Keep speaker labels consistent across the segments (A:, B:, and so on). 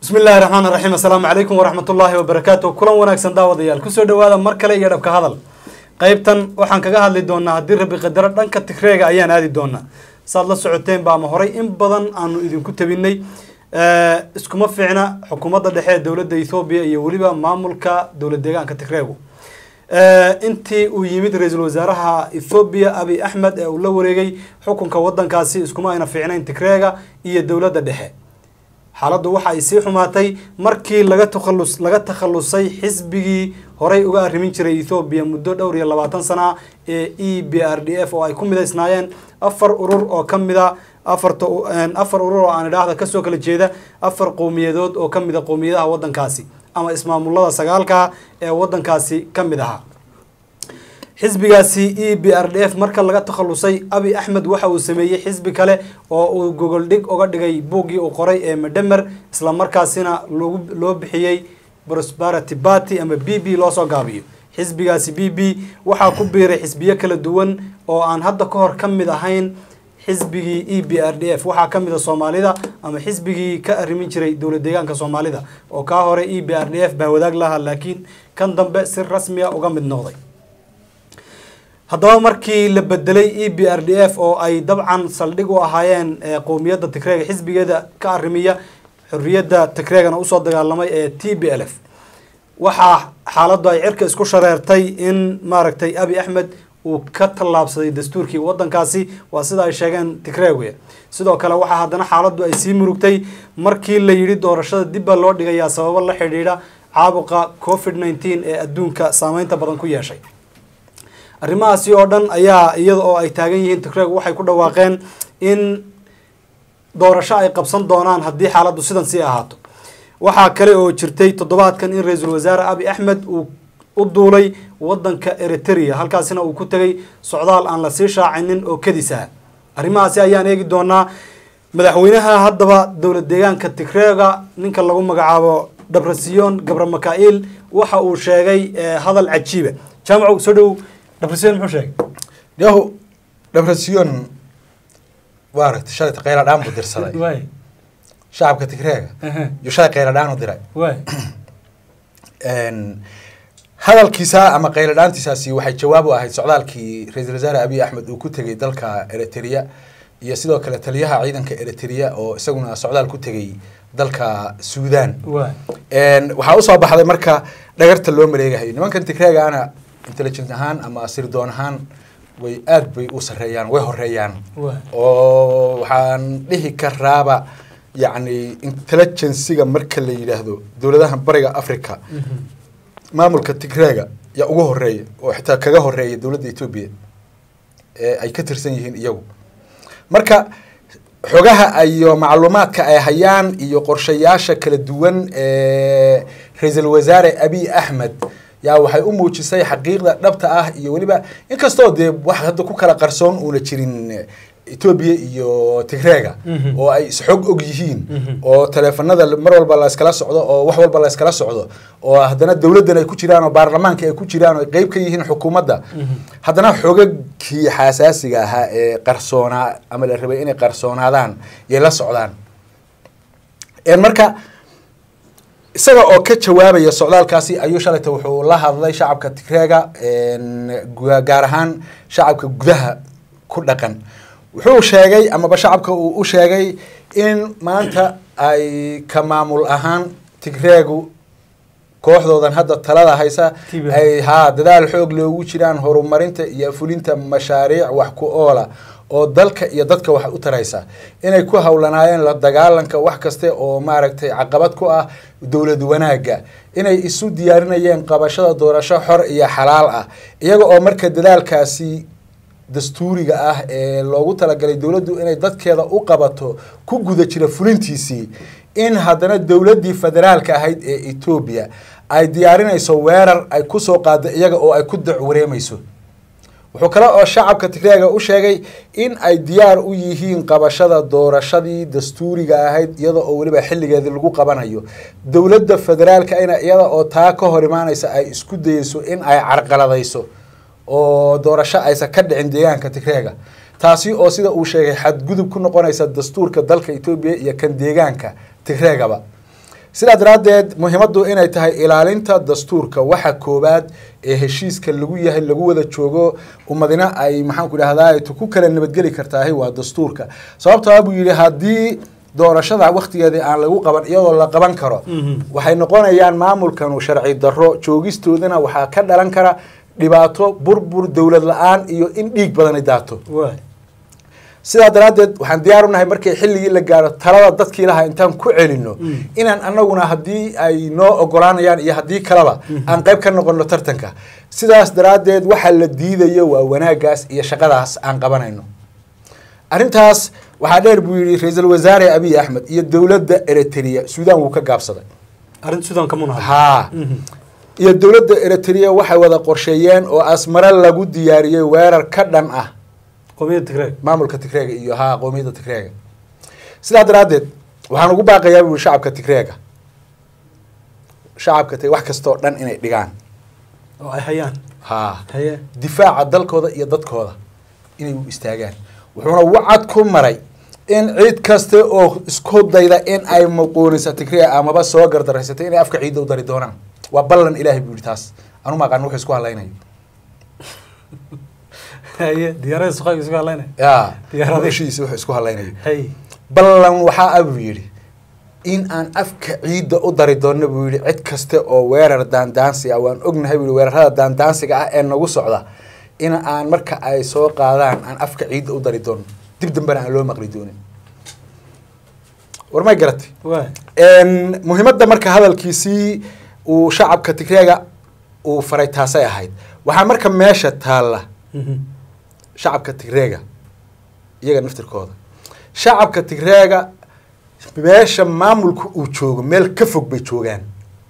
A: بسم الله الرحمن الرحيم السلام عليكم ورحمة الله وبركاته كلنا وناكسن داوديال كسو دوادا مركله iyo dhabka hadal qaybtan waxaan kaga hadli doonaa hadii rabbi qadar dhanka Tigreega ayaan aadi doonaa saad la socoteen baa ma horay in badan aanu idinku tabinay iskuma fiicna xukuumadda dhexe ee dawladda Ethiopia iyo waliba maamulka dawlad deegaanka Tigreegu intii uu yimid ra'iisul wasaaraha Ethiopia Abiy Ahmed ee uu la wareegay xukunka wadankaasi iskuma ayna fiicnayn Tigreega iyo dawladda dhexe xaaladdu waxa ay sii xumaatay markii laga takhalusay xisbigii horay uga arrimin jiray Ethiopia muddo dhowr iyo 20 sano ee EPRDF oo ay ku midaysnaayeen afar urur oo kamida afar urur oo aan idhaahdo ka soo kala jeeda afar qowmiyadood oo kamida qowmiyadaha wadankaasi ama ismaamullada sagaalka ee wadankaasi kamid aha xisbigaasi EPRDF marka laga takhalusay Abiy Ahmed waxa uu sameeyay xisbi kale oo uu Google dhig uga dhigay buugii uu qoray ee Madamar isla markaasina loo bixiyay Prosperity Party ama BB loo soo gaabiyo xisbigaasi BB waxa ku biiray xisbiyo kala duwan oo aan hadda ka hor kamid ahayn xisbigii EPRDF waxa kamid ah Soomaalida ama xisbigii ka arrimin jiray dawlad deegaanka Soomaalida oo ka hore EPRDF baa wadaag lahaa laakiin kan dambe si rasmi ah uga mid noqday haddaba markii la bedelay EPRDF oo ay dabcan saldhig u ahaayeen qoomiyadda Tigreega xisbigeeda ka arrimiya xurriyadda Tigreegana u soo dagaalamay ee TPLF waxa xaaladdu ay cirka isku shareertay in maaragtay Abiy Ahmed uu ka tallaabsaday dastuurkii wadankaasi waa sida ay sheegeen Tigreegu sidoo kale waxa haddana xaaladdu ay sii murugtay markii la yiri doorashada dib loo dhigayaa sababo la xiriira caabuqa COVID-19 ee adduunka saameynta badan ku yeeshay arrimahaasi oo dhan ayaa iyada oo ay taagan yihiin Tigreegu waxay ku dhawaaqeen in doorasho ay qabsan doonaan haddii xaaladdu sidan sii ahaato waxa kale oo jirtay toddobaadkan in ra'iisul wasaare Abiy Ahmed uu u duulay wadanka Eritrea halkaasina uu ku tagay socdaal aan la sii shaacinin oo kadis ah arrimahaasi ayaan eegi doonaa madaxweynaha haddaba dawlad deegaanka Tigreega ninka lagu magacaabo Dabrasiyon Gabra Makail waxa uu sheegay hadal cajiib ah jaamacu soo dhow Dabrasiyon muxuu sheegay
B: yahu Dabrasiyon waaragta shalay qayla dhaan ku dirsaday way shacabka Tigreega iyo shalay qayla dhaan u diray way hadalkiisa ama qayla dhaantiisaasi waxay jawaab u ahayd socdaalkii ra'iisul wasaare Abiy Ahmed uu ku tagay dalka Eritrea iyo sidoo kale taliyaha ciidanka Eritrea oo isaguna socdaal ku tagay dalka Suudaan waxa uu soo baxday marka dhagarta loo maleegahay nimankan Tigreega ana intelligence ahaan ama sirdoon ahaan way aad bay u sareeyaan way horeeyaan oo waxaan dhihi karaaba yani intelligence-ga marka la yiraahdo dawladaha bariga Afrika maamulka Tigreega ya ugu horeeyay oo xitaa kaga horeeyay dawladda Ethiopia ee ay ka tirsan yihiin iyagu marka xogaha iyo macluumaadka ay hayaan iyo qorshayaasha kala duwan ee ra'iisul wasaare Abiy Ahmed yaa waxay u muujisay xaqiiqda dhabta ah iyo waliba inkastoo de wax hadda ku kala qarsoon oo la jirin Ethiopia iyo Tigreega oo ay xog og yihiin oo telefoonada mar walba la iskala socdo oo wax walba la iskala socdo oo haddana dawladdan ay ku jiraan oo baarlamaanka ay ku jiraan oo qayb ka yihiin xukuumadda haddana xogagkii xasaasiga ah ee qarsoona ama la rabay inay qarsoonaadaan ay la socdaan marka isaga oo ka jawaabaya socdaalkaasi ayuu shalayta wuxuu la hadlay shacabka Tigreega gaar ahaan shacabka gudaha ku dhaqan wuxuu sheegay ama shacabka uu u sheegay in maanta ay ka maamul ahaan Tigreegu kooxdoodan hadda talada haysa ay dadaal xoog loogu jiraan horumarinta iyo fulinta mashaariic wax ku oola oo dalka iyo dadka wax u taraysa inay ku hawlanaayeen la dagaalanka wax kaste oo maaragtay caqabad ku ah dawlad wanaaga inay isu diyaarinayeen qabashada doorasho xor iyo xalaal ah iyaga oo marka dadaalkaasi dastuuriga ah ee loogu talagalay dawladdu inay dadkeeda u qabato ku guda jira fulintiisii in haddana dawladdii federaalka ahayd ee Ethiopia ay diyaarinayso weerar ay ku soo qaado iyaga oo ay ku dacwareemayso wuxuu kale oo shacabka Tigreega u sheegay in ay diyaar u yihiin qabashada doorashadii dastuuriga ahayd iyada oo waliba xilligeedii lagu qabanayo dawladda federaalka iyada oo taa ka hor imaanaysa ay isku dayayso in ay carqaladayso oo doorasho aysan ka dhicin deegaanka Tigreega taasi oo sida uu sheegay xad gudub ku noqonaysa dastuurka dalka Ethiopia iyo kan deegaanka Tigreegaba sidaa daraaddeed muhiimaddu inay tahay ilaalinta dastuurka waxa koobaad ee heshiiska lagu yahay lagu wada joogo ummadina ay maxaan ku idhahdaa ku kala nabadgeli kartaahay waa dastuurka sababtoo buu yidhi haddii doorashada waqtigeedii aan lagu qaban iyadoo la qaban karo waxay noqonayaan maamulkan sharci darro joogistoodana waxaa ka dhalan kara dhibaato burbur dowlad la-aan iyo in dhiig badan ay daato sidaa daraaddeed waxaan diyaar u nahay markii xilligii la gaaro talada dadkii lahaa intaan ku celino inaan annaguna haddii ay noo ogolaanayaan iyo haddii kaleba aan qayb ka noqono tartanka sidaas daraaddeed waxa la diidayo waa wanaaggaas iyo shaqadaas aan qabanayno arrintaas waxaa dheer buu yidhi ra-iisul wasaare Abiy Ahmed iyo dowladda Eritrea Suudaan wuu ka gaabsaday
A: arrin Suudaan ka munaha
B: haa iyo dowladda Eritrea waxay wada qorsheeyeen oo asmara lagu diyaariyay weerar ka dhan ah
A: qoomiyadda Tigreega
B: maamulka Tigreega iyo haa qoomiyadda Tigreega sidaa daraaddeed waxaan ugu baaqayaa buu shacabka Tigreega wax kastoo dhan inay dhigaan
A: oo ay hayaan
B: haa difaaca dalkooda iyo dadkooda inay u istaagaan wuxuuna wacad ku maray in cid kasta oo isku dayda in ay muquunisa Tigreega amaba soo gardaraysatay inay afka ciidda u dari doonaan waa ballan Ilaahay buu yiri taas anu ma aqaan wuxuu isku halaynayo
A: diyaarada suuqa isku halaynayo
B: diyaarada shiis wuxuu isku halaynayo ballan waxa Abiy yiri in aan afka ciidda u dari doono buu yiri cid kasta oo weerar daandaansi ah waan ognahay buu weerarada daandaansiga ah ee nagu socda in aan marka ay soo qaadaan aan afka ciidda u dari doono dib dambana aan loo maqli doonin warmay garatay muhiimadda marka hadalkiisii uu shacabka Tigreega uu faray taasay ahayd waxaa marka meesha taala shacabka Tigreega iyaga naftirkooda shacabka Tigreega meesha maamulku uu joogo meel ka fog bay joogaan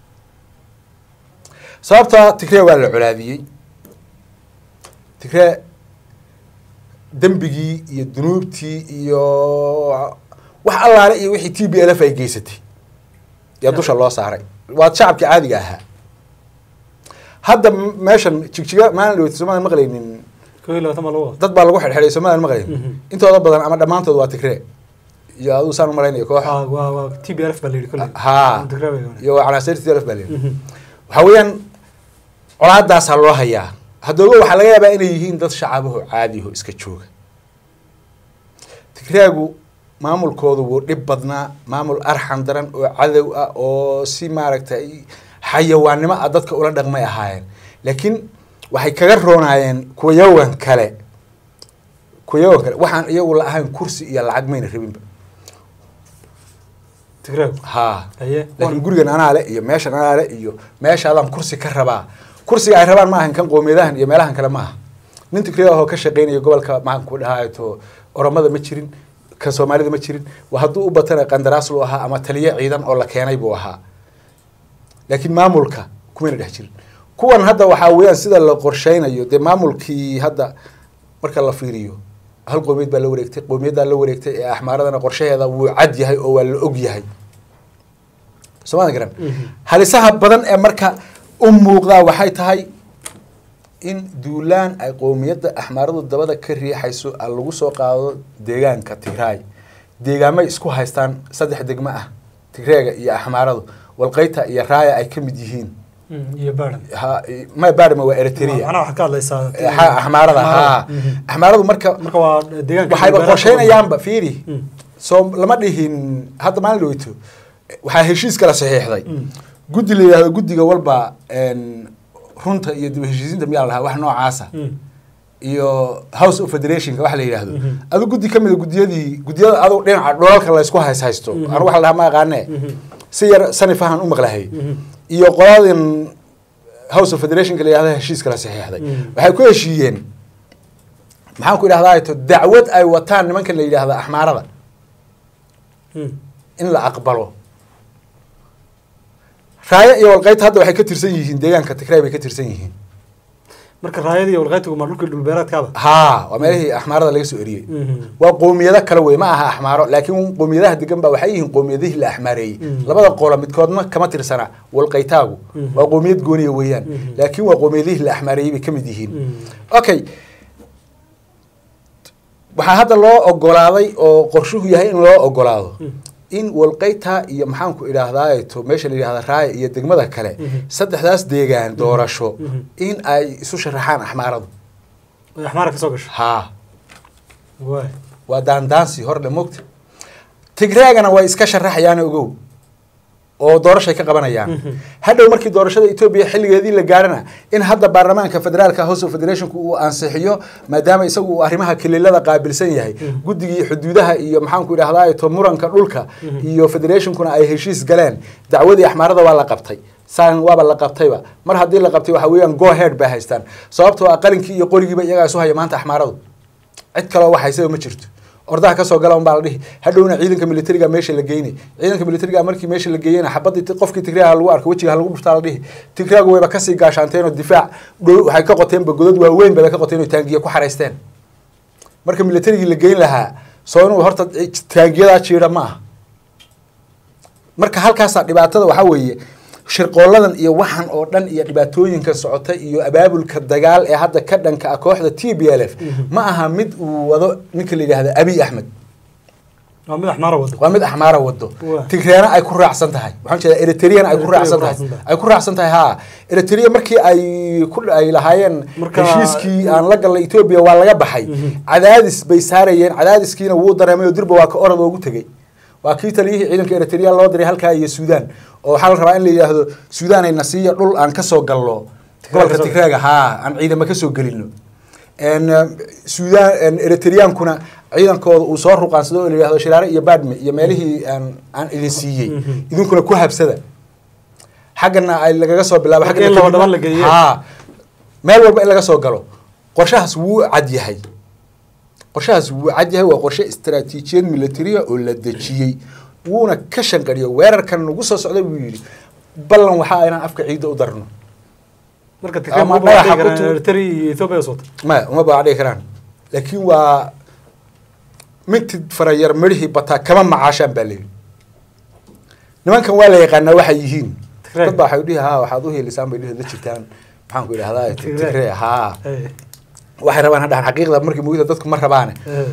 B: sababta Tigreega waa la culaadiyay Tigreega dambigii iyo dunuubtii iyo wax allaale iyo wixii TPLF ay geysatay yaa dusha loo saaray waa shacabkii caadiga ahaa hadda meeshan Jigjiga maalin dhaweyta Soomaaliya maqlaynin dad baa lagu xirxiray Soomaaliya maqlaynin intooda badan ama dhammaantood waa Tigreega iyo aduu saan malaynayo koox
A: waa TPLF baa la yiri kulli
B: iyo calaasirtii TPLF baa la yiri waxa weeyaan colaadaas loo hayaa haddaba waxa laga yaabaa inay yihiin dad shacabahu caadi ah iska jooga Tigreegu maamulkoodu wuu dhib badnaa maamul arxan daran oo cadow ah oo si maaragtay xayawaannimo ah dadka ula dhaqmay ahaayeen laakiin waxay kaga roonaayeen kuwayawan kale waxaan iyagu la ahayn kursi iyo lacag mayna rabinba
A: Tigreegu
B: laakiin gurigan anaa le iyo meeshan anaa le iyo meeshaadaan kursi ka rabaa kursiga ay rabaan ma ahan kan qoomiyadahan iyo meelahan kale ma aha nin Tigreega oo ka shaqeynaya gobolka maxaan ku dhahaayo Oromada ma jirin ka Soomaalida ma jirin waa hadduu u batana qandaraas loo ahaa ama taliye ciidan oo la keenay buu ahaa laakiin maamulka kuma dhex jirin kuwan hadda waxa weeyaan sida la qorsheynayo de maamulkii hadda marka la fiiriyo hal qoomiyad baa la wareegtay qoomiyadda la wareegtay ee axmaaradana qorshaheeda wuu cad yahay oo waa la og yahay Soomaaliya garan halisaha badan ee marka u muuqdaa waxay tahay in duulaan ay qoomiyadda axmaaradu dabada ka riixayso lagu soo qaado deegaanka Tigray deegaamay isku haystaan saddex degmo ah Tigreega iyo axmaaradu walqayta iyo raaya ay ka mid yihiin
A: iyo baadham
B: ma baadham waa Eritrea
A: ana waxa ka hadlaysaa
B: axmaarada axmaaradu marka
A: waa deegaanka
B: waxay qorsheynayaanba fiiri soo lama dhihin hadda maalin dhaweyto waxaa heshiis kala saxiixday guddi la yiraahdo guddiga walba runta iyo dib heshiisiinta miyaa lahaa wax noocaasa iyo House of Federation ka wax la yiraahdo adu guddi kamid gudiyada adu dhinaca dholalka la isku haysto anu wax la ma aqaanay si yar sanifahan u maqlahay iyo qoladin House of Federation ka la yiraahdo heshiis kala saxiixday waxay ku heshiiyeen maxaan ku idhahdaa dacwad ay wataan nimanka la yiraahdo axmaarada in la aqbalo raaya iyo walqayta hadda waxay ka tirsan yihiin deegaanka Tigray bay ka tirsan yihiin
A: marka raayada iyo walqaytu ma dhulka dhulbeeradkaaba
B: waa meelihii axmaarada laga soo eriyay waa qoomiyada kala weey ma aha axmaaro laakiin qoomiyadaha degan baa waxay yihiin qoomiyadihii la axmaareeyay labada qoolo midkoodna kama tirsana walqaytaagu waa qoomiyad gooniya weeyaan laakiin waa qoomiyadihii la axmaareeyay bay kamid yihiin okay waxaa hadda loo ogolaaday oo qorshuhu yahay in loo ogolaado in walqayta iyo maxaan ku idhaahdaa to meesha la yiraahdo raay iyo degmada kale saddexdaas deegaan doorasho in ay isu sharaxaan axmaaradu
A: axmaar ka soo gasho
B: ha
A: way
B: waa daandaansi hor dhamoogta Tigreegana way iska sharaxayaan ogow oo doorasho ka qabanayaan hadhow markii doorashada Itoobiya xilligeedii la gaarana in hadda baarlamaanka federaalka House of Federation uu ansixiyo maadaama isagu uu arrimaha kililada qaabilsan yahay guddigii xuduudaha iyo maxaan ku idhaahdaa to muranka dhulka iyo federationkuna ay heshiis galeen dacwadii axmaarada waa la qabtay saan waaba la qabtayba mar haddii la qabtay waxa weeyaan go ahead ba haystaan sababtoo ah qalinkii iyo qorigiiba iyaga soo haya maanta axmaaradu cid kale wax hayso ma jirto ordaha ka soo galaan baa la dhihi hadhowna ciidanka militariga meesha la geeyay ciidanka militariga markii meesha la geeyayna xabadii qofkii Tigreega lagu arko wajiga lagu dhuftaa la dhihi Tigreega wayba ka sii gaashaanteen oo difaac waxay ka qoteen godad waaweyn bay ka qoteen oo taangiye ku xareysteen marka militariga la geeyn lahaa soo inuu horta taangiyada jiira ma marka halkaas dhibaatada waxa weeye shirqooladan iyo waxan oo dhan iyo dhibaatooyinka socota iyo abaabulka dagaal ee hadda ka dhanka kooxda TPLF ma aha mid uu wado ninka la yiraahdo Abiy Ahmed waa mid axmaara wado Tigreena ay ku raacsan tahay waxaan jeedaa Eritrean ay ku raacsan tahay ha Eritrea markii ay lahaayeen heshiiskii aan la galay Ethiopia waa laga baxay cadaadis bay saarayeen cadaadiskiina wuu dareemay dirba waa ka orad ugu tagay waa kii taliyihii ciidanka Eritrea loo diray halka iyo Suudaan oo waxa la rabaa in la yiraahdo Suudaan ay nasiiyo dhul aan ka soo galno gobolka Tigreega ha aan ciidamo ka soo galino Suudaan Eritreankuna ciidankooda uu soo ruqaansado oo la yiraahdo Shiraare iyo Baadme iyo meelihii aan idin siiyay idinkuna ku habsada xaqana ay laga soo bilaabo xaqana loo dhaban la geeyay ha meel walba in laga soo galo qorshahaas wuu cad yahay waa qorshe istaraatiijiyad military oo la dejiyay wuuna ka shanqariyo weerarkan ugu soo socday buu yiri ballan waxa aynan afka ciida u darno
A: marka Tigreega Ethiopia soo
B: ma baadhay karaan laakiin waa mid farayar marihii bata kama macaashan balay nimankan waa la yaqaan waxa yihiin dad baa waxay dhihi waxaad u helisaan bay dhihi jirtaan maxaan ku idhaahdaa Tigreega waxay rabaan hadda xaqiiqda markii muujida dadku ma rabaan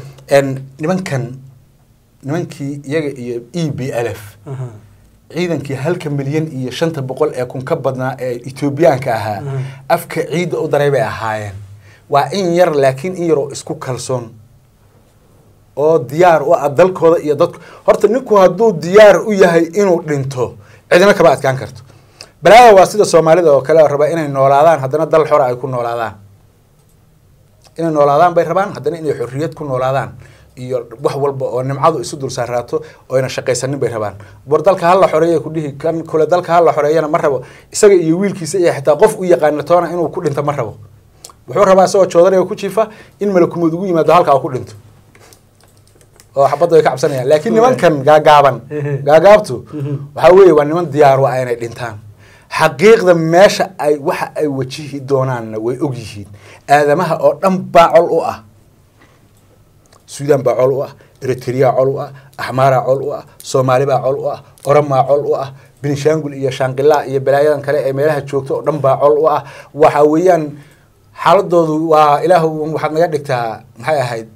B: nimankii iyaga iyo EPLF ciidankii 1 milyan iyo 500 ee kun ka badnaa ee Etoobiyaanka ahaa afka ciida u dareebay ahaayeen waa in yar laakiin in yar oo isku kalsoon oo diyaar u ah dalkooda iyo dadku horta ninku hadduu diyaar u yahay inuu dhinto cidina kaba adkaan karto balaa waa sida Soomaalida oo kale raba inay noolaadaan haddana dal xor ay ku noolaadaan inay noolaadaan bay rabaan haddana inay xorriyad ku noolaadaan iyo wax walba oo nimcadu isu dul saaraato oo ina shaqaysanin bay rabaan war dalka hal la xoreeyo ku dhihi kan kula dalka hal la xoreeyana ma rabo isaga iyo wiilkiisa iyo xitaa qof u yaqaan toona inuu ku dhinto ma rabo wuxuu rabaa soo joodare ku jiifa in malakumad ugu yimaado halka uu ku dhinto oo xabada ay ka cabsanayaan laakiin nimankan gaagaabtu waxa weeye waa niman diyaar u ah inay dhintaan xaqiiqda meesha ay waxa ay wajihi doonaan way og yihiin aadamaha oo dhan baacol u ah Suudaan baacol u ah Eritrea col u ah Ahmara col u ah Somali baacol u ah Oroma col u ah Benishangul iyo Shanqilla iyo balaayadan kale ee meelaha joogto oo dhan baacol u ah waxa weeyaan xaaladoodu waa ilaahu waxaad naga dhigtaa maxay ahayd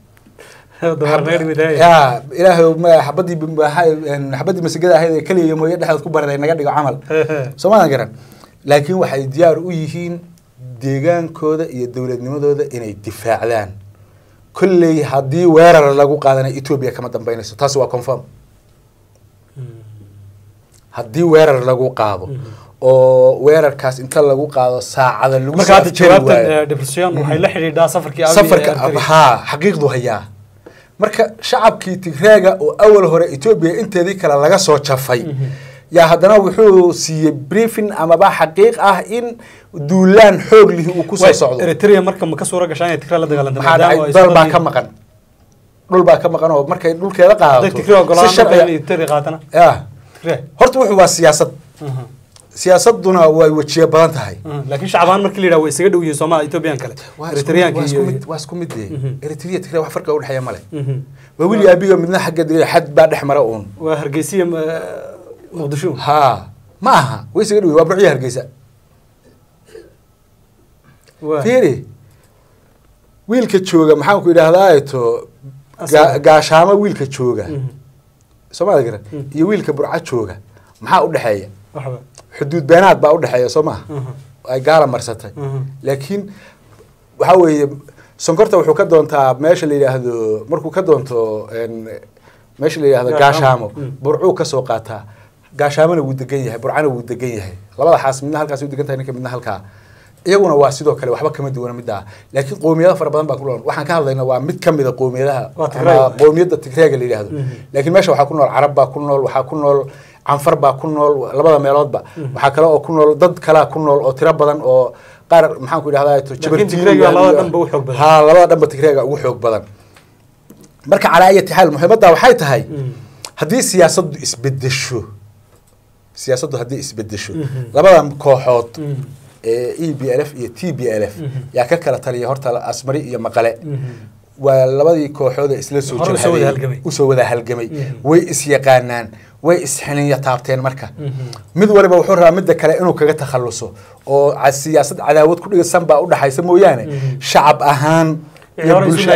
B: ilaahu ma xabadii masigada ahayd ee kaliya mooye dhaxad ku baraday naga dhigo camal Soomaaliya garan laakiin waxay diyaar u yihiin deegaankooda iyo dawladnimadooda inay difaacdaan kulley haddii weerar lagu qaadanayo Ethiopia kama dambeynayso taas waa confirm haddii weerar lagu qaado oo weerarkaas inta lagu qaado saacada lagu
A: marka jawaabta depression waxay la xiriirdaa safarka
B: xaqiiqdu hayaa marka shacabkii Tigreega oo awal hore Ethiopia inteedii kala laga soo jafay yaa haddana wuxuu siiyay briefing ama ba xaqiiq ah in duulaan xoog leh uu ku soo socdo
A: Eritrea marka ma ka soo ragashaan Tigreega la dagaalantay
B: maadaama ay dal baa ka maqan oo markay dhulkeeda qaadato
A: Tigreega golaan Eritrea qaatana
B: horta wuxuu waa siyaasaduna way wajiye badan tahay
A: laakiin shacabaan markii la yiraahdo way isaga dhow yihiin Soomaaliya Ethiopian kale Eritreanka iyo
B: waa isku mid Eritrea Tigreega wax farqi u dhaxaya male waa wili Abiy midna xagga dilay xad baa dhexmara uun
A: waa Hargeysa Muqdisho
B: ma aha way isaga dhow waa burciya Hargeysa fiiri wiilka jooga maxaan ku idhaahdaa to gaashaama wiilka jooga Soomaali garan iyo wiilka burca jooga maxaa u dhaxeeya
A: waxba
B: xuduud beenaad baa u dhaxeeya Soomaa ay gaala marsatay laakiin waxa weeye sonkorta wuxuu ka doontaa meesha la yiraahdo markuu ka doonto meesha la yiraahdo gaashaamo burcu ka soo qaataa gaashaamana wuu degan yahay burcana wuu degan yahay labada xaas midna halkaas uu degan tahay ninka midna halka iyaguna waa sidoo kale waxba kama duwana midda laakiin qoomiyada fara badan baa ku nool waxaan ka hadlaynaa waa mid kamid ah qoomiyadaha qoomiyada Tigreega la yiraahdo laakiin meesha waxa ku nool Carab baa ku nool waxa ku nool Anfar baa ku nool labada meeloodba waxa kale oo ku nool dad kala ku nool oo tiro badan oo qaar maxaan ku yiraahdaa
A: Tigreega labada dhanba u xoog badan
B: labada dhanba Tigreega ugu xoog badan marka calaayati xal muhiimadda waxay tahay haddii siyaasaddu isbedesho haddii isbedesho labada kooxood EPLF iyo TPLF yaa ka kala taliya horta asmari iyo maqale waa labadii kooxood isla soo jeeday u soo wada halgamay way is yaqaanaan way is xiniya taabteen marka mid waliba wuxuu rabaa mid kale inuu kaga takhaluso oo siyaasad cadaawad ku dhigaysan baa u dhaxaysa mooyaane shacab ahaan iyo bulsho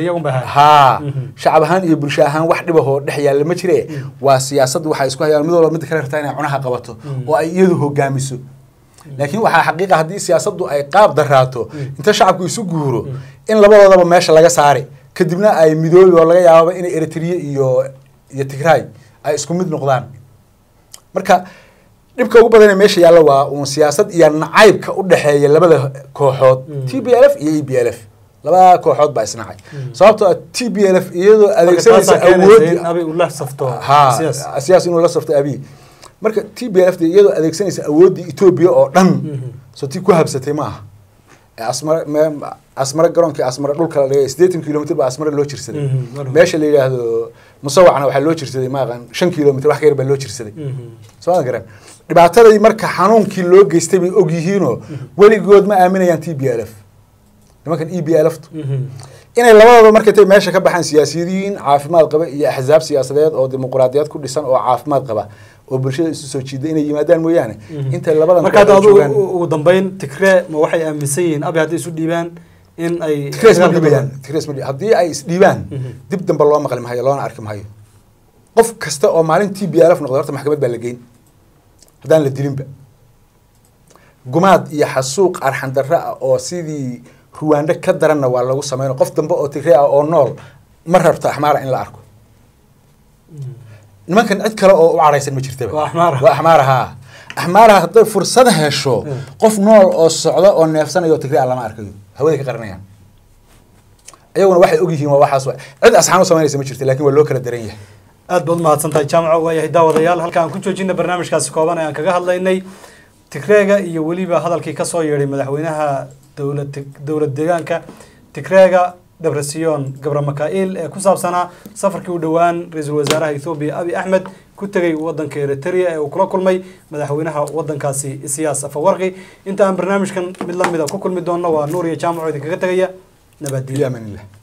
B: shacab ahaan iyo bulsho ahaan wax dhibaho dhex yaal ma jiree waa siyaasad waxa isku hayaan mid walba mid kale rabtaa inay cunaha qabato oo ay iyadu hogaamiso laakiin waxa xaqiiqo haddii siyaasaddu ay qaab daraato inta shacabku isu guuro in labadoodaba meesha laga saari kadibna ay midoobi oo laga yaabo in Eritrea iyo Tigray ay isku mid noqdaan marka dhibka ugu badan ee meesha yaalla waa uu siyaasad iyo nacaybka u dhaxeeya labada kooxood TPLF iyo EPLF labada kooxood baa isnacay sababtoo TPLF iyadoo adeegsanaysa awood
A: Abiy uu la safto
B: siyaasi inuu la safto Abiy marka TPLF iyadoo adeegsanaysa awoodii Ethiopia oo dhan soo tii ku habsatay ma aha asmara garoonka asmara dhulka la dhigay 80 kilomitir baa asmara loo jirsaday meesha la yiraahdo musawacna waxa loo jirsaday ma aqaan 5 kilomitir wax ka yar baa loo jirsaday soo garan dhibaatada marka xanuunkii loo geystay bay og yihiinoo weligood ma aaminayaan TPLF nimankan EPLF inay labadaba markay meesha ka baxaan siyaasiyiin caafimaad qaba iyo axzaab siyaasadeed oo dimuqraadiyad ku dhisan oo caafimaad qaba oo bulshada isu soo jiiday inay yimaadaan mooyaane inta labadan
A: marka ugu dambeyn Tigre ma waxay aaminsan yihiin Abiy hadii isu dhiibaan in ay
B: Tigre hadii ay is dhiibaan dib dambe loo maqli maayo loona arki maayo qof kasta oo maalin TPLF noqdo horta maxkamad baa la geyn hadaan la dilinba gumaad iyo xasuuq arxan darra oo sidii Rwanda ka daranna waa lagu sameeyo qof dambe oo Tigre ah oo nool ma rabto Ahmara in la arko nimankan cid kale oo u caraysan ma jirtaba waa Ahmara haday fursad hesho qof nool oo socda oo neefsanayo Tigre lama arkayo hawada ka qaranayaan ayaguna waxay og yihiin waa waxaas cid asxaan u sameynaysa ma jirto laakiin waa loo kala daran yahay
A: aad baad mahadsantahay jaamaca waa yahay daawadayaal halka aan ku joojinay barnaamijkaasi kooban ee aan kaga hadlaynay Tigreega iyo waliba hadalkii ka soo yeeray madaxweynaha dawlad deegaanka Tigreega Dabrasiyon Gabra Makail ee ku saabsanaa safarkii u dhawaan ra'iisul wasaaraha Ethiopia Abiy Ahmed ku tagay wadanka Eritrea ee uu kula kulmay madaxweynaha wadankaasi Siyaas Afawarqi inta aan barnaamijkan mid lamid ah ku kulmi doono waa Noor iyo jaamaca idinkaga tagaya nabadgelyo.